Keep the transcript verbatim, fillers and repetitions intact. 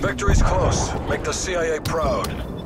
Victory's close. Make the C I A proud.